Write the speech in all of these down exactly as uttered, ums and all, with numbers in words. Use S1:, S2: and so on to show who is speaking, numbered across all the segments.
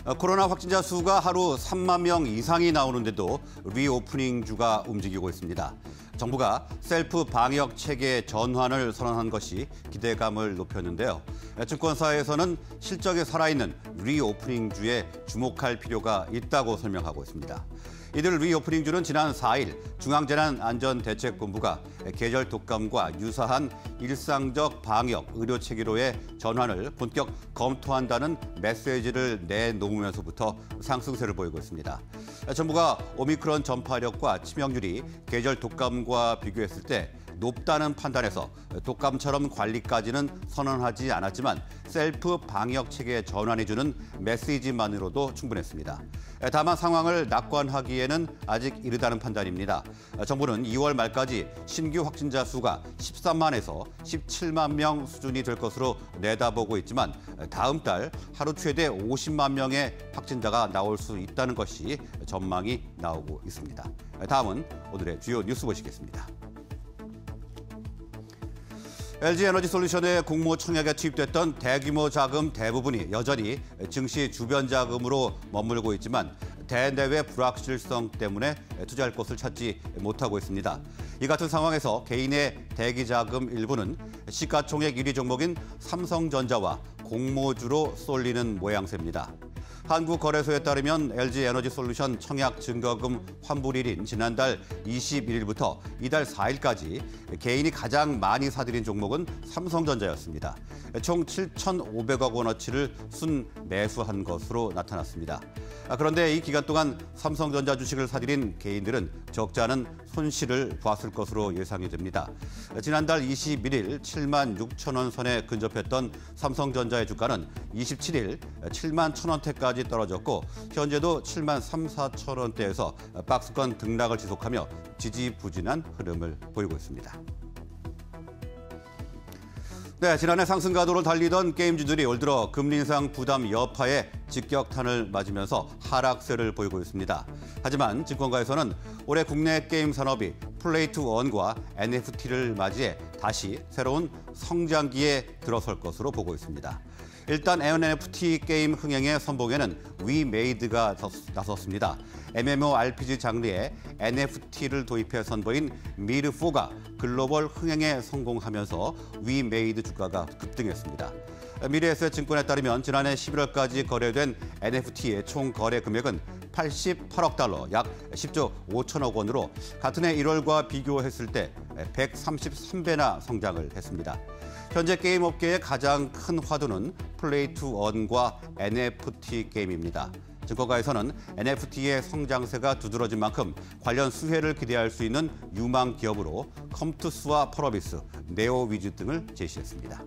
S1: 코로나 확진자 수가 하루 삼만 명 이상이 나오는데도 리오프닝주가 움직이고 있습니다. 정부가 셀프 방역 체계 전환을 선언한 것이 기대감을 높였는데요. 증권사에서는 실적에 살아있는 리오프닝주에 주목할 필요가 있다고 설명하고 있습니다. 이들 리오프닝주는 지난 사 일 중앙재난안전대책본부가 계절 독감과 유사한 일상적 방역 의료 체계로의 전환을 본격 검토한다는 메시지를 내놓으면서부터 상승세를 보이고 있습니다. 정부가 오미크론 전파력과 치명률이 계절 독감과 비교했을 때 높다는 판단에서 독감처럼 관리까지는 선언하지 않았지만 셀프 방역 체계 전환해주는 메시지만으로도 충분했습니다. 다만 상황을 낙관하기에는 아직 이르다는 판단입니다. 정부는 이월 말까지 신규 확진자 수가 십삼만에서 십칠만 명 수준이 될 것으로 내다보고 있지만 다음 달 하루 최대 오십만 명의 확진자가 나올 수 있다는 것이 전망이 나오고 있습니다. 다음은 오늘의 주요 뉴스 보시겠습니다. 엘지에너지솔루션의 공모 청약에 투입됐던 대규모 자금 대부분이 여전히 증시 주변 자금으로 머물고 있지만 대내외 불확실성 때문에 투자할 곳을 찾지 못하고 있습니다. 이 같은 상황에서 개인의 대기 자금 일부는 시가총액 일 위 종목인 삼성전자와 공모주로 쏠리는 모양새입니다. 한국거래소에 따르면 엘지에너지솔루션 청약 증거금 환불일인 지난달 이십일 일부터 이달 사 일까지 개인이 가장 많이 사들인 종목은 삼성전자였습니다. 총 칠천오백억 원어치를 순매수한 것으로 나타났습니다. 그런데 이 기간 동안 삼성전자 주식을 사들인 개인들은 적지 않은 손실을 보았을 것으로 예상이 됩니다. 지난달 이십일 일 칠만 육천 원 선에 근접했던 삼성전자의 주가는 이십칠 일 칠만 천 원대까지 떨어졌고 현재도 칠만 삼, 사천 원대에서 박스권 등락을 지속하며 지지부진한 흐름을 보이고 있습니다. 네, 지난해 상승 가도를 달리던 게임주들이 올 들어 금리 인상 부담 여파에 직격탄을 맞으면서 하락세를 보이고 있습니다. 하지만 증권가에서는 올해 국내 게임 산업이 플레이 투 원과 엔에프티를 맞이해 다시 새로운 성장기에 들어설 것으로 보고 있습니다. 일단 엔에프티 게임 흥행의 선봉에는 위메이드가 나섰습니다. 엠엠오알피지 장르에 엔에프티를 도입해 선보인 미르사가 글로벌 흥행에 성공하면서 위메이드 주가가 급등했습니다. 미래에셋증권에 따르면 지난해 십일월까지 거래된 엔에프티의 총 거래 금액은 팔십팔억 달러, 약 십조 오천억 원으로 같은 해 일월과 비교했을 때 백삼십삼 배나 성장을 했습니다. 현재 게임 업계의 가장 큰 화두는 플레이 투 원과 엔에프티 게임입니다. 증권가에서는 엔에프티의 성장세가 두드러진 만큼 관련 수혜를 기대할 수 있는 유망 기업으로 컴투스와 펄어비스, 네오위즈 등을 제시했습니다.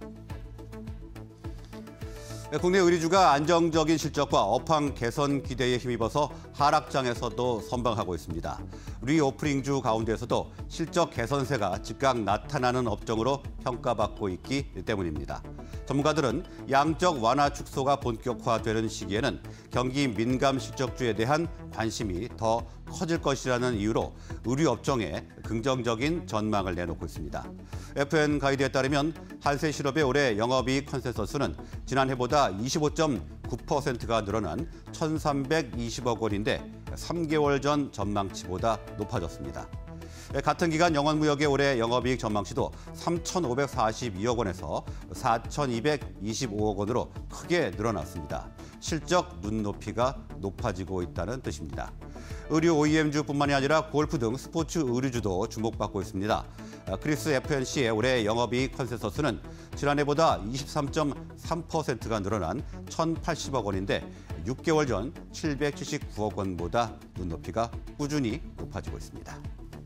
S1: 국내 의류주가 안정적인 실적과 업황 개선 기대에 힘입어서 하락장에서도 선방하고 있습니다. 리오프닝주 가운데서도 실적 개선세가 즉각 나타나는 업종으로 평가받고 있기 때문입니다. 전문가들은 양적 완화 축소가 본격화되는 시기에는 경기 민감 실적주에 대한 관심이 더 커질 것이라는 이유로 의류업종에 긍정적인 전망을 내놓고 있습니다. 에프엔 가이드에 따르면 한세실업의 올해 영업이익 컨센서스는 지난해보다 이십오 점 구 퍼센트가 늘어난 천삼백이십억 원인데 삼 개월 전 전망치보다 높아졌습니다. 같은 기간 영업무역의 올해 영업이익 전망치도 삼천오백사십이억 원에서 사천이백이십오억 원으로 크게 늘어났습니다. 실적 눈높이가 높아지고 있다는 뜻입니다. 의류 오이엠주뿐만이 아니라 골프 등 스포츠 의류주도 주목받고 있습니다. 크리스 에프엔씨의 올해 영업이익 컨센서스는 지난해보다 이십삼 점 삼 퍼센트가 늘어난 천팔십억 원인데 육 개월 전 칠백칠십구억 원보다 눈높이가 꾸준히 높아지고 있습니다.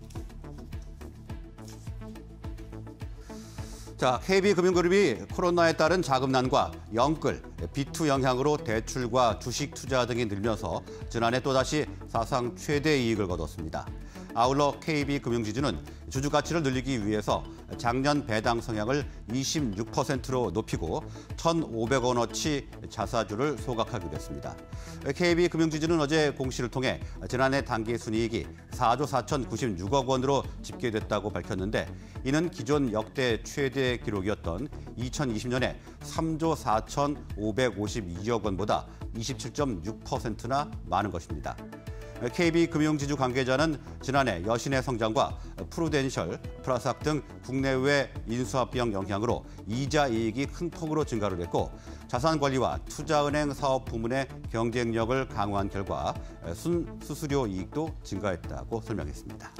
S1: 자, 케이비금융그룹이 코로나에 따른 자금난과 영끌, 비투 영향으로 대출과 주식 투자 등이 늘면서 지난해 또다시 사상 최대 이익을 거뒀습니다. 아울러 케이비금융지주는 주주 가치를 늘리기 위해서 작년 배당 성향을 이십육 퍼센트로 높이고 천오백 원어치 자사주를 소각하기로 했습니다. 케이비금융지주는 어제 공시를 통해 지난해 당기순이익이 사조 사천구십육억 원으로 집계됐다고 밝혔는데 이는 기존 역대 최대 기록이었던 이천이십 년에 삼조 사천오백오십이억 원보다 이십칠 점 육 퍼센트나 많은 것입니다. 케이비금융지주 관계자는 지난해 여신의 성장과 프루덴셜, 프라삭 등 국내외 인수합 비용 영향으로 이자 이익이 큰 폭으로 증가를 했고 자산관리와 투자은행 사업 부문의 경쟁력을 강화한 결과 순수수료 이익도 증가했다고 설명했습니다.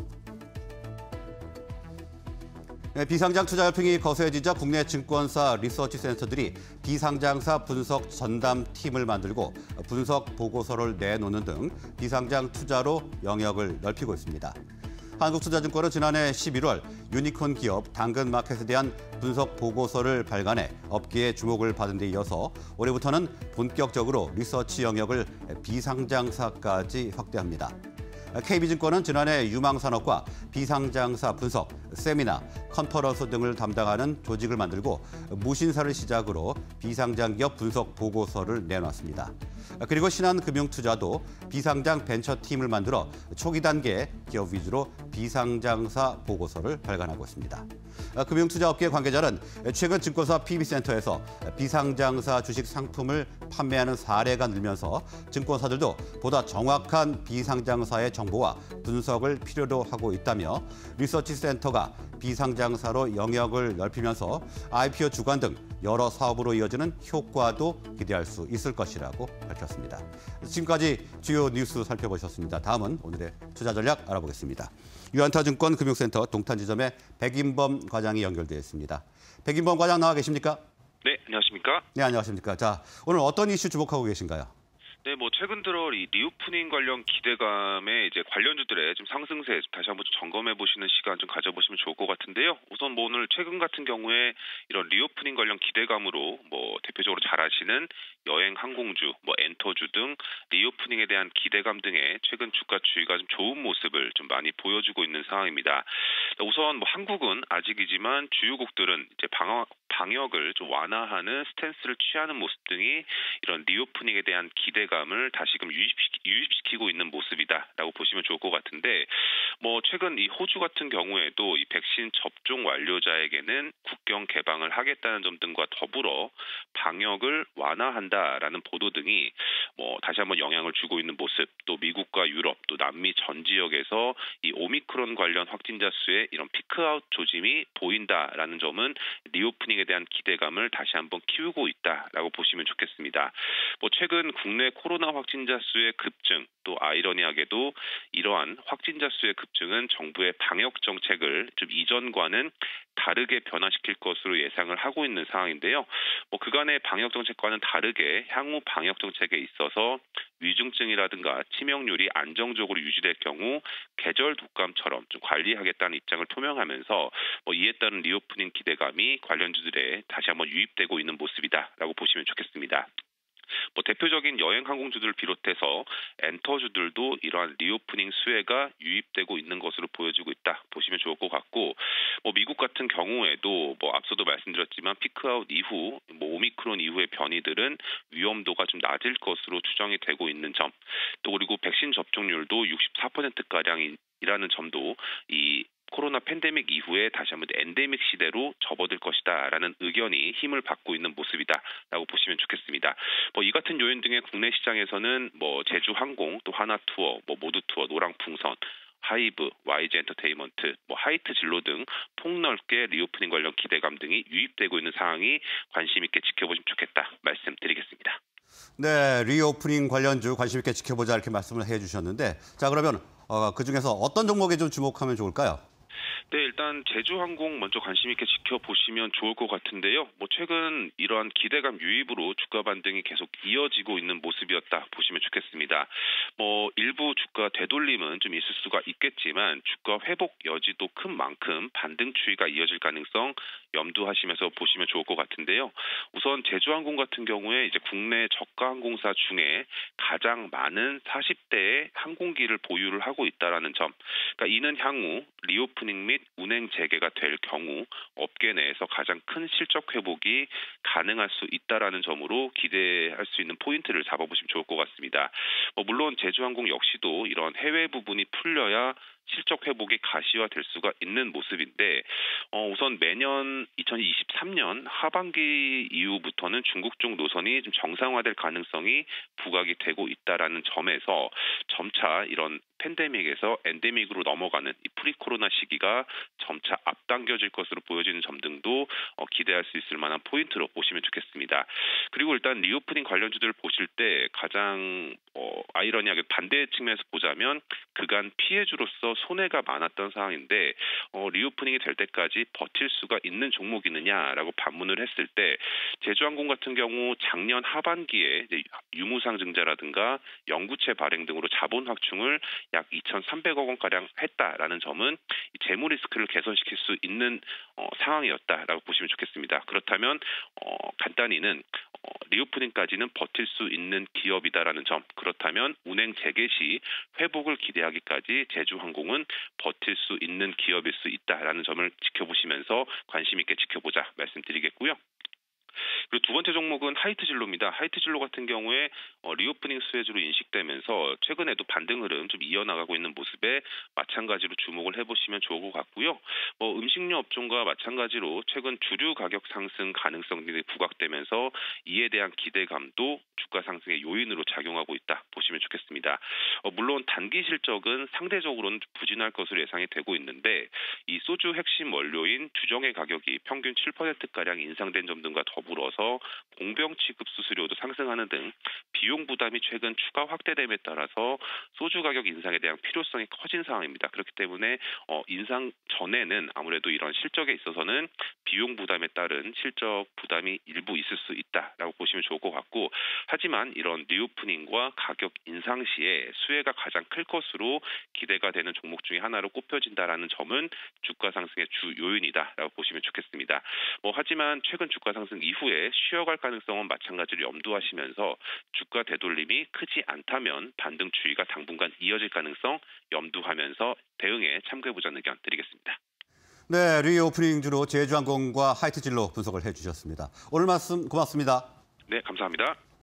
S1: 비상장 투자 열풍이 거세지자 국내 증권사 리서치 센터들이 비상장사 분석 전담 팀을 만들고 분석 보고서를 내놓는 등 비상장 투자로 영역을 넓히고 있습니다. 한국투자증권은 지난해 십일월 유니콘 기업 당근마켓에 대한 분석 보고서를 발간해 업계의 주목을 받은 데 이어서 올해부터는 본격적으로 리서치 영역을 비상장사까지 확대합니다. 케이비증권은 지난해 유망산업과 비상장사 분석, 세미나, 컨퍼런스 등을 담당하는 조직을 만들고 무신사를 시작으로 비상장기업 분석 보고서를 내놨습니다. 그리고 신한금융투자도 비상장 벤처팀을 만들어 초기 단계 기업 위주로 비상장사 보고서를 발간하고 있습니다. 금융투자업계 관계자는 최근 증권사 피비센터에서 비상장사 주식 상품을 판매하는 사례가 늘면서 증권사들도 보다 정확한 비상장사의 정보와 분석을 필요로 하고 있다며 리서치 센터가 비상장사로 영역을 넓히면서 아이피오 주관 등 여러 사업으로 이어지는 효과도 기대할 수 있을 것이라고 밝혔습니다. 지금까지 주요 뉴스 살펴보셨습니다. 다음은 오늘의 투자 전략 알아보겠습니다. 유한타증권 금융센터 동탄지점의 백인범 과장이 연결되어 있습니다. 백인범 과장 나와 계십니까?
S2: 네, 안녕하십니까?
S1: 네, 안녕하십니까? 자, 오늘 어떤 이슈 주목하고 계신가요?
S2: 네, 뭐 최근 들어 이 리오프닝 관련 기대감에 이제 관련주들의 좀 상승세 다시 한번 좀 점검해 보시는 시간 좀 가져보시면 좋을 것 같은데요. 우선 뭐 오늘 최근 같은 경우에 이런 리오프닝 관련 기대감으로 뭐 대표적으로 잘 아시는 여행 항공주, 뭐 엔터주 등 리오프닝에 대한 기대감 등의 최근 주가 추이가 좀 좋은 모습을 좀 많이 보여주고 있는 상황입니다. 우선 뭐 한국은 아직이지만 주요국들은 이제 방역 방역을 좀 완화하는 스탠스를 취하는 모습 등이 이런 리오프닝에 대한 기대감을 다시금 유입시키, 유입시키고 있는 모습이다라고 보시면 좋을 것 같은데, 뭐 최근 이 호주 같은 경우에도 이 백신 접종 완료자에게는 국경 개방을 하겠다는 점 등과 더불어 방역을 완화한다라는 보도 등이 뭐 다시 한번 영향을 주고 있는 모습, 또 미국과 유럽, 또 남미 전 지역에서 이 오미크론 관련 확진자 수의 이런 피크아웃 조짐이 보인다라는 점은 리오프닝에 대한 기대감을 다시 한번 키우고 있다라고 보시면 좋겠습니다. 뭐 최근 국내 코로나 확진자 수의 급증, 또 아이러니하게도 이러한 확진자 수의 급증은 정부의 방역 정책을 좀 이전과는 다르게 변화시킬 것으로 예상을 하고 있는 상황인데요. 뭐 그간의 방역 정책과는 다르게 향후 방역 정책에 있어서 위중증이라든가 치명률이 안정적으로 유지될 경우 계절 독감처럼 좀 관리하겠다는 입장을 표명하면서 뭐 이에 따른 리오프닝 기대감이 관련주들에 다시 한번 유입되고 있는 모습이다라고 보시면 좋겠습니다. 뭐 대표적인 여행 항공주들을 비롯해서 엔터주들도 이러한 리오프닝 수혜가 유입되고 있는 것으로 보여지고 있다 보시면 좋을 것 같고, 뭐 미국 같은 경우에도 뭐 앞서도 말씀드렸지만 피크아웃 이후 뭐 오미크론 이후의 변이들은 위험도가 좀 낮을 것으로 추정이 되고 있는 점, 또 그리고 백신 접종률도 육십사 퍼센트 가량이라는 점도 이 코로나 팬데믹 이후에 다시 한번 엔데믹 시대로 접어들 것이다라는 의견이 힘을 받고 있는 모습이다라고 보시면 좋겠습니다. 뭐 이 같은 요인 등의 국내 시장에서는 뭐 제주항공, 또 하나투어, 뭐 모두투어, 노랑풍선, 하이브, 와이지 엔터테인먼트, 뭐 하이트 진로 등 폭넓게 리오프닝 관련 기대감 등이 유입되고 있는 상황이 관심 있게 지켜보시면 좋겠다 말씀드리겠습니다.
S1: 네, 리오프닝 관련주 관심 있게 지켜보자 이렇게 말씀을 해주셨는데, 자 그러면 어, 그 중에서 어떤 종목에 좀 주목하면 좋을까요?
S2: 네, 일단 제주항공 먼저 관심 있게 지켜보시면 좋을 것 같은데요. 뭐 최근 이러한 기대감 유입으로 주가 반등이 계속 이어지고 있는 모습이었다 보시면 좋겠습니다. 뭐 일부 주가 되돌림은 좀 있을 수가 있겠지만 주가 회복 여지도 큰 만큼 반등 추이가 이어질 가능성 염두하시면서 보시면 좋을 것 같은데요. 우선 제주항공 같은 경우에 이제 국내 저가 항공사 중에 가장 많은 사십 대의 항공기를 보유를 하고 있다라는 점. 그러니까 이는 향후 리오프닝 및 운행 재개가 될 경우 업계 내에서 가장 큰 실적 회복이 가능할 수 있다라는 점으로 기대할 수 있는 포인트를 잡아보시면 좋을 것 같습니다. 뭐 물론 제주항공 역시도 이런 해외 부분이 풀려야 실적 회복이 가시화될 수가 있는 모습인데 어, 우선 매년 이천이십삼 년 하반기 이후부터는 중국 쪽 노선이 좀 정상화될 가능성이 부각이 되고 있다라는 점에서 점차 이런 팬데믹에서 엔데믹으로 넘어가는 이 프리코로나 시기가 점차 앞당겨질 것으로 보여지는 점 등도 어, 기대할 수 있을 만한 포인트로 보시면 좋겠습니다. 그리고 일단 리오프닝 관련주들을 보실 때 가장 어, 아이러니하게 반대 측면에서 보자면 그간 피해주로서 손해가 많았던 상황인데 어, 리오프닝이 될 때까지 버틸 수가 있는 종목이 있느냐라고 반문을 했을 때 제주항공 같은 경우 작년 하반기에 이제 유무상증자라든가 영구채 발행 등으로 자본 확충을 약 이천삼백억 원가량 했다라는 점은 재무 리스크를 개선시킬 수 있는 어, 상황이었다라고 보시면 좋겠습니다. 그렇다면 어, 간단히는 어, 리오프닝까지는 버틸 수 있는 기업이다라는 점. 그렇다면 운행 재개 시 회복을 기대하기까지 제주항공은 버틸 수 있는 기업일 수 있다라는 점을 지켜보시면서 관심 있게 지켜보자 말씀드리겠고요. 그리고 두 번째 종목은 하이트진로입니다. 하이트진로 같은 경우에 어, 리오프닝 수혜주로 인식되면서 최근에도 반등 흐름 좀 이어나가고 있는 모습에 마찬가지로 주목을 해보시면 좋을 것 같고요. 뭐 음식료 업종과 마찬가지로 최근 주류 가격 상승 가능성 등이 부각되면서 이에 대한 기대감도 주가 상승의 요인으로 작용하고 있다 보시면 좋겠습니다. 어, 물론 단기 실적은 상대적으로는 부진할 것으로 예상이 되고 있는데 이 소주 핵심 원료인 주정의 가격이 평균 칠 퍼센트가량 인상된 점 등과 더불어서 공병 취급 수수료도 상승하는 등 비용 부담이 최근 추가 확대됨에 따라서 소주 가격 인상에 대한 필요성이 커진 상황입니다. 그렇기 때문에 어, 인상 전에는 아무래도 이런 실적에 있어서는 비용 부담에 따른 실적 부담이 일부 있을 수 있다라고 보시면 좋을 것 같고 하지만 이런 리오프닝과 가격 인상 시에 수혜가 가장 클 것으로 기대가 되는 종목 중에 하나로 꼽혀진다라는 점은 주가 상승의 주 요인이다라고 보시면 좋겠습니다. 뭐 하지만 최근 주가 상승 이후에 쉬어갈 가능성은 마찬가지로 염두하시면서 주가 되돌림이 크지 않다면 반등 추이가 당분간 이어질 가능성 염두하면서 대응에 참고해보자는 의견 드리겠습니다.
S1: 네, 리오프닝주로 제주항공과 하이트진로 분석을 해주셨습니다. 오늘 말씀 고맙습니다.
S2: 네, 감사합니다.